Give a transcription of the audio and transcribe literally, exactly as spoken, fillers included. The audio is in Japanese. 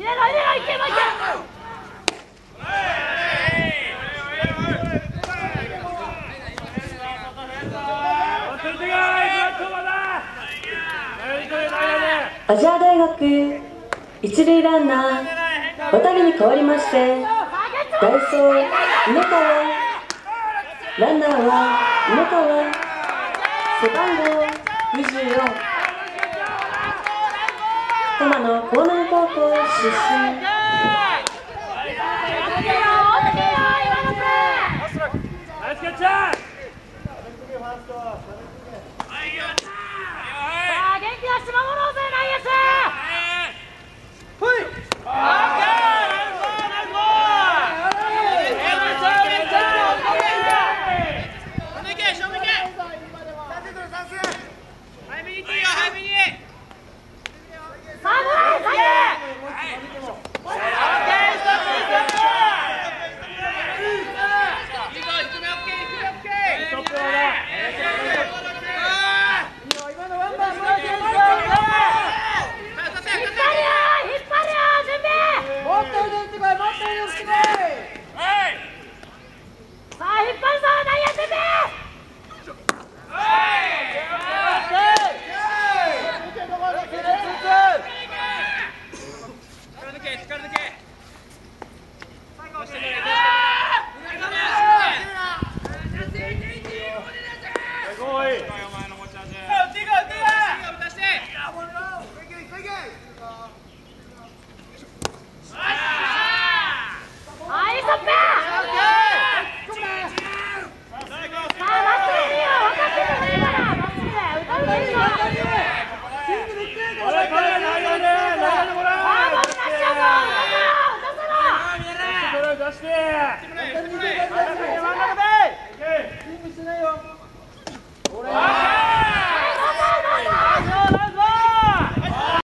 亜細亜大学一塁ランナー渡りに代わりまして代走布川、ランナーは布川、背番号にじゅうよん、多摩の江南高校出身。 Go!